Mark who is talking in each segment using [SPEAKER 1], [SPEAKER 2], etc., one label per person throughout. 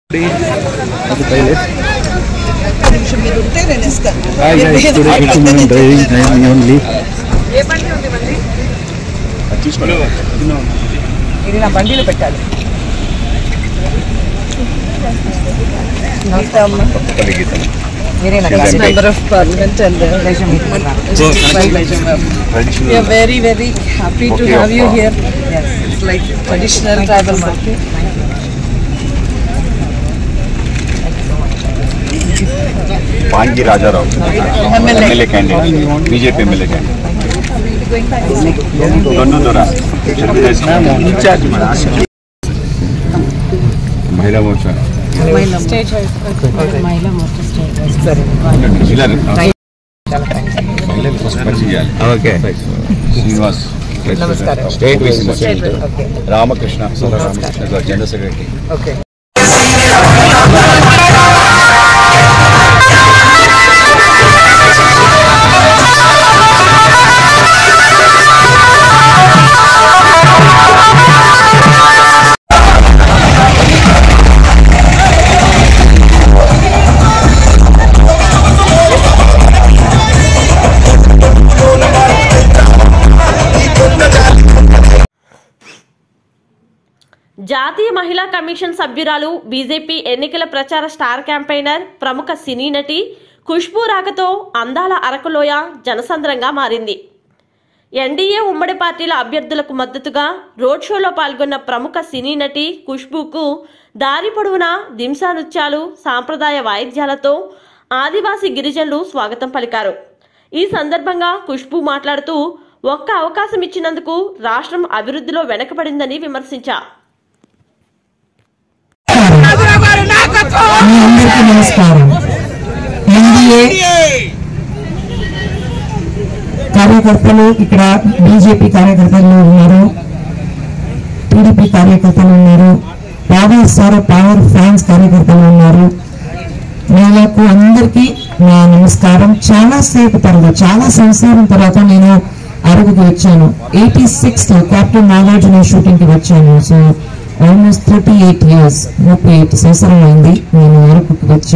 [SPEAKER 1] Today is
[SPEAKER 2] Member of Parliament and we are very happy to have you here. Yes, it's like traditional tribal market.
[SPEAKER 1] Pangi Raja Rao, MLA candidate, BJP MLA candidate. In charge, Mahila Morcha.
[SPEAKER 2] State Mahila Morcha state.
[SPEAKER 1] Okay. Srinivas. State Vice President. Ramakrishna. General Secretary.
[SPEAKER 2] Okay.
[SPEAKER 3] జాతీయ మహిళా commission సభ్యురాలు BJP ఎన్నికల ప్రచార star campaigner ప్రముఖ సినీ నటి ఖుష్బూ రాకతో అందాల అరకులోయ జనసంద్రంగా మారింది. ఎన్డీఏ ఉమ్మడి పార్టీల అభ్యర్థులకు మద్దతుగా రోడ్ షోలో పాల్గొన్న ప్రముఖ సినీ నటి ఖుష్బూకు దారి పొడవునా దింసా నృత్యాలు, సాంప్రదాయ వాయిద్యాలతో ఆదివాసీ గిరిజనులు స్వాగతం పలికారు. ఈ సందర్భంగా ఖుష్బూ మాట్లాడుతూ ఒక్క అవకాశం ఇచ్చినందుకు రాష్ట్రం అభివృద్ధిలో వెనకబడిందని విమర్శించారు.
[SPEAKER 4] నమస్కారం. ఎన్డీఏ కార్యకర్తలు ఇక్కడ బీజేపీ కార్యకర్తలు ఉన్నారు, టీడీపీ కార్యకర్తలు ఉన్నారు, పవర్ ఫ్యాన్స్ కార్యకర్తలు ఉన్నారు. వీళ్ళకు అందరికీ నా నమస్కారం. చాలాసేపు తర్వాత, చాలా సంవత్సరం తర్వాత నేను అరకుకి వచ్చాను. 86 కెప్టెన్ నాగార్జున షూటింగ్ కి వచ్చాను. సో ఆల్మోస్ట్ 38 years, 38 సంవత్సరం అయింది నేను అరకుకి వచ్చి.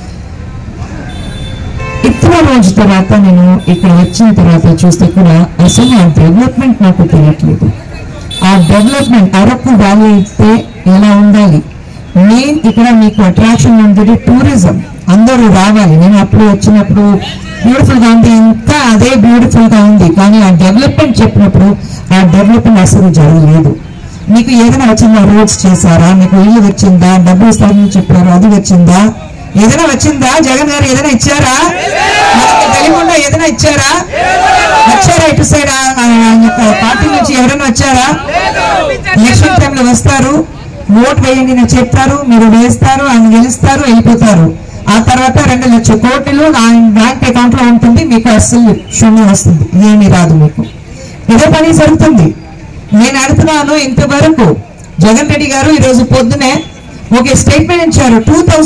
[SPEAKER 4] ఇతర రోజు తర్వాత నేను ఇక్కడ వచ్చిన తర్వాత చూస్తే కూడా అసలు ఆ డెవలప్మెంట్ నాకు తెలియట్లేదు. ఆ డెవలప్మెంట్ అరకు వ్యాలీ అయితే ఎలా ఉండాలి, మెయిన్ ఇక్కడ మీకు అట్రాక్షన్ ఉంటుంది టూరిజం, అందరూ రావాలి. నేను అప్పుడు వచ్చినప్పుడు బ్యూటిఫుల్ గా ఉంది, ఇంకా అదే బ్యూటిఫుల్ గా ఉంది. కానీ ఆ డెవలప్మెంట్ చెప్పినప్పుడు ఆ డెవలప్మెంట్ అసలు జరగలేదు. మీకు ఏదైనా వచ్చిందా, రోడ్స్ చేశారా, మీకు ఇల్లు వచ్చిందా, డబ్బులు ఇస్తారని చెప్పారు, అది వచ్చిందా, ఏదైనా వచ్చిందా, జగన్ గారు ఏదైనా ఇచ్చారా, మనకి తెలియకుండా ఏదైనా ఇచ్చారా, వచ్చారా ఇటు సైడ్ పార్టీ నుంచి ఎవరైనా వచ్చారా? ఎలక్షన్ టైంలో వస్తారు, ఓట్ వేయండి అని చెప్తారు, మీరు వేస్తారు, ఆయన గెలుస్తారు, వెళ్ళిపోతారు. ఆ తర్వాత 2 లక్షల కోట్లు ఆయన బ్యాంక్ అకౌంట్ లో ఉంటుంది, మీకు అస్సలు శూన్యం వస్తుంది, ఏమీ రాదు మీకు. ఇదే పని జరుగుతుంది. నేను అడుగుతున్నాను, ఇంతవరకు జగన్ రెడ్డి గారు ఈరోజు పొద్దునే ఒక స్టేట్మెంట్ ఇచ్చారు,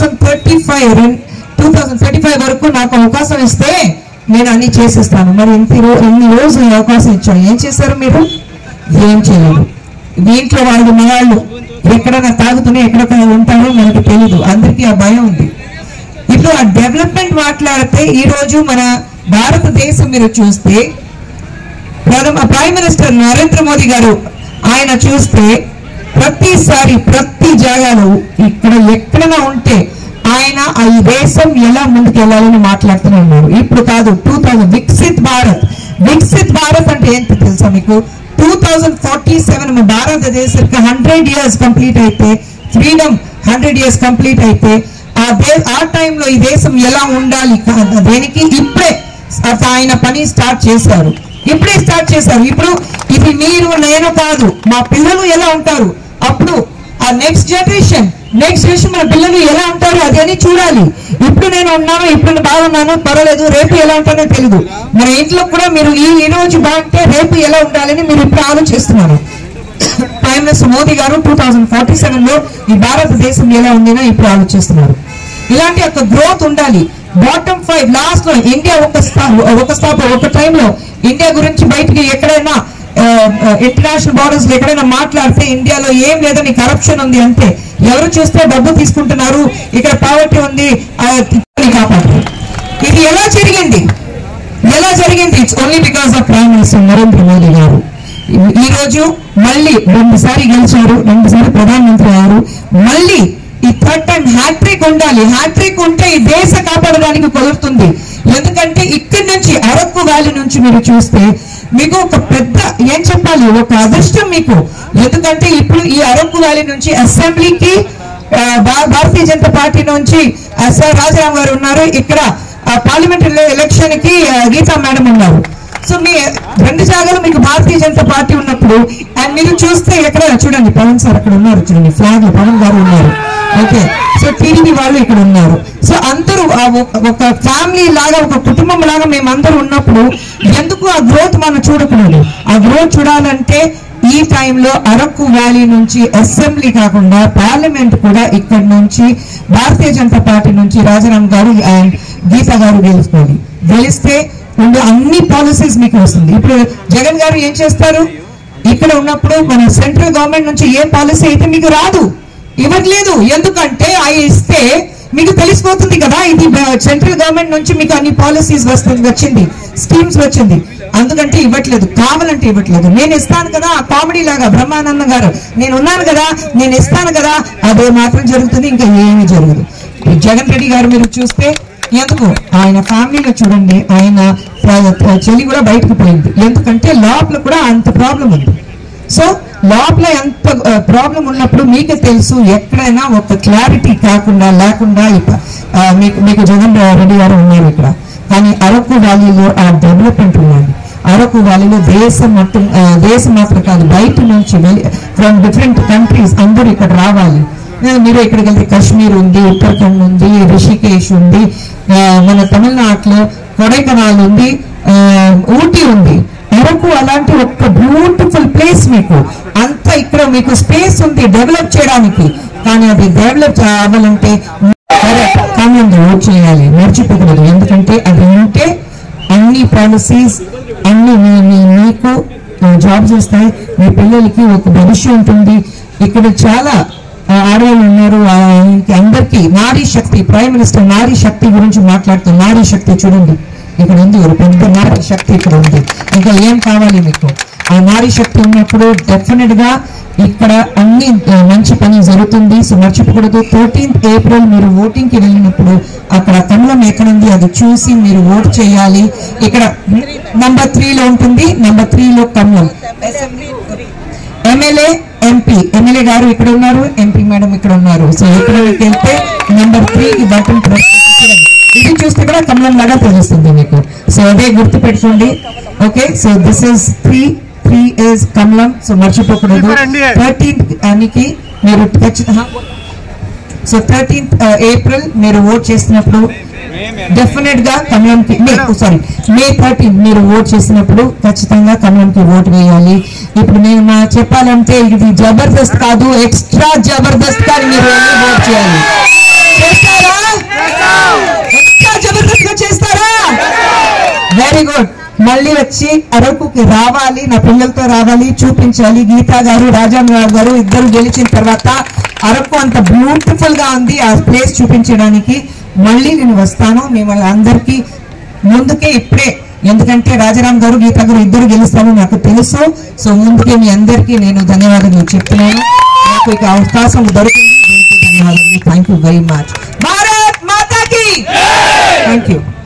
[SPEAKER 4] 2035 వరకు నాకు అవకాశం ఇస్తే నేను అన్ని చేసేస్తాను. మరి ఇన్ని రోజులు అవకాశం ఇచ్చాను, ఏం చేశారు మీరు? ఏం చేయలేదు. దీంట్లో వాళ్ళు మగాళ్ళు ఎక్కడైనా తాగుతూనే ఎక్కడ ఉంటారో మనకు తెలీదు, అందరికీ ఆ భయం ఉంది. ఇప్పుడు ఆ డెవలప్మెంట్ మాట్లాడితే ఈ రోజు మన భారతదేశం మీరు చూస్తే ప్రైమ్ మినిస్టర్ నరేంద్ర మోదీ గారు ఆయన చూస్తే ప్రతిసారి ప్రతి జాగాలో ఇక్కడ ఎక్కడైనా ఉంటే ఆయన ఈ దేశం ఎలా ముందుకెళ్లాలని మాట్లాడుతూనే ఉన్నారు. ఇప్పుడు కాదు, 2000 వికసిత్ భారత్ అంటే ఏంటి తెలుసా మీకు? 2047 మన భారతదేశానికి 100 years కంప్లీట్ అయితే, ఫ్రీడమ్ 100 years కంప్లీట్ అయితే ఆ టైంలో ఈ దేశం ఎలా ఉండాలి, దేనికి ఇప్పుడే ఆయన పని స్టార్ట్ చేశారు. ఇప్పుడు ఇది మీరు నేను కాదు, మా పిల్లలు ఎలా ఉంటారు, అప్పుడు ఆ నెక్స్ట్ జనరేషన్ మన పిల్లలు ఎలా ఉంటారు అదని చూడాలి. ఇప్పుడు నేను ఉన్నాను, ఇప్పుడు బాగున్నాను, పర్వాలేదు, రేపు ఎలా ఉంటానో తెలియదు. మన ఇంట్లో కూడా మీరు ఈ రోజు బాగుంటే రేపు ఎలా ఉండాలని మీరు ఇప్పుడు ఆలోచిస్తున్నారు. ప్రైమ్ మినిస్టర్ మోదీ గారు 2047లో ఈ భారతదేశం ఎలా ఉందినో ఇప్పుడు ఆలోచిస్తున్నారు. ఇలాంటి ఒక గ్రోత్ ఉండాలి. బాటమ్ 5 లాస్ట్ లో ఇండియా ఒక టైంలో ఇండియా గురించి బయటికి ఎక్కడైనా ఇంటర్నేషనల్ బోర్డర్స్ లో ఎక్కడైనా మాట్లాడితే ఇండియాలో ఏం లేదని కరప్షన్ ఉంది అంతే, ఎవరు చూస్తే డబ్బు తీసుకుంటున్నారు, ఇక్కడ పావర్టీ ఉంది, కాపాడారు. ఇది ఎలా జరిగింది? It's only because of prime minister Narendra Modi garu. ఈ రోజు మళ్ళీ 2 గెలిచారు, 2 ప్రధానమంత్రి అయ్యారు. మళ్ళీ ఈ థర్డ్ టైం హ్యాట్రిక్ ఉండాలి. హ్యాట్రిక్ ఉంటే ఈ దేశ కాపాడడానికి కుదురుతుంది. ఎందుకంటే ఇక్కడి నుంచి అరకు వ్యాలీ నుంచి మీరు చూస్తే మీకు ఒక పెద్ద ఏం చెప్పాలి, ఒక అదృష్టం మీకు. ఎందుకంటే ఇప్పుడు ఈ అరకు వ్యాలీ నుంచి అసెంబ్లీకి భారతీయ జనతా పార్టీ నుంచి ఎస్ఆర్ రాజారాం గారు ఉన్నారు, ఇక్కడ పార్లమెంటరీ ఎలక్షన్ కి గీతా మేడం ఉన్నారు. సో మీ 2 జాగాలు మీకు భారతీయ జనతా పార్టీ ఉన్నప్పుడు అండ్ మీరు చూస్తే ఎక్కడ చూడండి పవన్ సార్ అక్కడ ఉన్నారు, చూడండి ఫ్లాగ్ లో పవన్ గారు ఉన్నారు. ఓకే, సో టీడీపీ వాళ్ళు ఇక్కడ ఉన్నారు. సో అందరూ ఒక ఫ్యామిలీ లాగా, ఒక కుటుంబం లాగా మేమందరూ ఉన్నప్పుడు ఎందుకు ఆ గ్రోత్ మనం చూడకూడదు? ఆ గ్రోత్ చూడాలంటే ఈ టైంలో అరకు వ్యాలీ నుంచి అసెంబ్లీ కాకుండా పార్లమెంట్ కూడా ఇక్కడ నుంచి భారతీయ జనతా పార్టీ నుంచి రాజారాం గారు అండ్ గీతా గారు గెలిస్తే అన్ని పాలసీస్ మీకు వస్తుంది. ఇప్పుడు జగన్ గారు ఏం చేస్తారు? ఇక్కడ ఉన్నప్పుడు మన సెంట్రల్ గవర్నమెంట్ నుంచి ఏ పాలసీ అయితే మీకు రాదు, ఇవ్వట్లేదు. ఎందుకంటే అవి ఇస్తే మీకు తెలిసిపోతుంది కదా, ఇది సెంట్రల్ గవర్నమెంట్ నుంచి మీకు అన్ని పాలసీస్ వచ్చింది, స్కీమ్స్ వచ్చింది, అందుకంటే ఇవ్వట్లేదు. కావాలంటే ఇవ్వట్లేదు. నేను ఇస్తాను కదా, ఆ కామెడీ లాగా బ్రహ్మానందం గారు నేను ఉన్నాను కదా, నేను ఇస్తాను కదా, అదే మాత్రం జరుగుతుంది, ఇంకా ఏమీ జరగదు. జగన్ రెడ్డి గారు మీరు చూస్తే ఎందుకు ఆయన ఫ్యామిలీలో చూడండి, ఆయన చెల్లి కూడా బయటకు పోయింది. ఎందుకంటే లోపల కూడా అంత ప్రాబ్లం ఉంది. సో లోపల ఎంత ప్రాబ్లం ఉన్నప్పుడు మీకే తెలుసు, ఎక్కడైనా ఒక క్లారిటీ లేకుండా మీకు జగన్ రెడ్డి గారు ఉన్నారు ఇక్కడ. కానీ అరకు వ్యాలీలో ఆ డెవలప్మెంట్ ఉన్నది. అరకు వ్యాలీలో దేశం మాత్రం కాదు, బయట నుంచి ఫ్రమ్ డిఫరెంట్ కంట్రీస్ అందరూ ఇక్కడ రావాలి. మీరు ఇక్కడికి వెళ్తే కాశ్మీర్ ఉంది, ఉత్తరాఖండ్ ఉంది, రిషికేష్ ఉంది, మన తమిళనాడులో కొడైకెనాల్ ఉంది, ఊటీ ఉంది. అరకు అలాంటి ఒక బ్యూటిఫుల్ ప్లేస్, మీకు అంతా ఇక్కడ మీకు స్పేస్ ఉంది డెవలప్ చేయడానికి. కానీ అది డెవలప్ అవ్వాలంటే కామెంట్ ఓట్ చేయాలి, మర్చిపోకూడదు. ఎందుకంటే అది ఉంటే అన్ని పాలసీస్ అన్ని మీకు జాబ్స్ వస్తాయి, మీ పిల్లలకి ఒక భవిష్యత్తు ఉంటుంది. ఇక్కడ చాలా ఆడవాళ్ళు ఉన్నారు, అందరికీ నారీ శక్తి, ప్రైమ్ మినిస్టర్ నారీ శక్తి గురించి మాట్లాడుతూ, నారీ శక్తి చూడండి ఇక్కడ ఉంది, ఒక పెద్ద నారీ శక్తి ఇక్కడ ఉంది. ఇంకా ఏం కావాలి మీకు? ఆ నారీ శక్తి ఉన్నప్పుడు డెఫినెట్ గా ఇక్కడ అన్ని మంచి పని జరుగుతుంది. సో మర్చిపోకూడదు. 13th ఏప్రిల్ మీరు ఓటింగ్ కి వెళ్ళినప్పుడు అక్కడ కమలం ఎక్కడుంది అది చూసి మీరు ఓట్ చేయాలి. ఇక్కడ నంబర్ 3లో ఉంటుంది, నంబర్ 3లో కమలం. ఎమ్మెల్యే గారు ఇక్కడ ఉన్నారు, ఎంపీ మేడం ఇక్కడ ఉన్నారు. సో ఇక్కడ వెళ్తే నంబర్ 3కి బటన్ ప్రెస్ చేసి ఇది చూస్తే కూడా కమలం లాగా తెలుస్తుంది మీకు. సో అదే గుర్తు పెట్టుకోండి. Okay, so this is 3 is కమలం. సో మర్చిపోకూడదు. 13th అనికి మీరు ఖచ్చితంగా, సో 13th ఏప్రిల్ మీరు ఓట్ చేసినప్పుడు డెఫినెట్ గా కమలంకి, మే 13 మీరు ఓట్ చేసినప్పుడు ఖచ్చితంగా కమలంకి ఓటు వేయాలి. ఇప్పుడు నేను చెప్పాలంటే ఇది జబర్దస్త్ కాదు, ఎక్స్ట్రా జబర్దస్త్ గా మీరు ఓట్ చేయాలి. చేస్తారా? ఎక్స్ట్రా జబర్దస్త్ గా చేస్తారా? Very good. మళ్ళీ వచ్చి అరకుకి రావాలి, నా పిల్లలతో రావాలి, చూపించాలి. గీతా గారు, రాజారాం గారు ఇద్దరు గెలిచిన తర్వాత అరకు అంత బ్యూటిఫుల్ గా ఉంది, ఆ ప్లేస్ చూపించడానికి మళ్ళీ నేను వస్తాను మిమ్మల్ని అందరికీ ముందుకే ఇప్పుడే. ఎందుకంటే రాజారాం గారు, గీతా గారు ఇద్దరు గెలుస్తాను నాకు తెలుసు. సో ముందుకే మీ అందరికీ నేను ధన్యవాదాలు చెప్తున్నాను. నాకు ఇక అవకాశం దొరికింది, దీనికి ధన్యవాదాలు. Thank you very much. Bharat మాతాకి థ్యాంక్ యూ.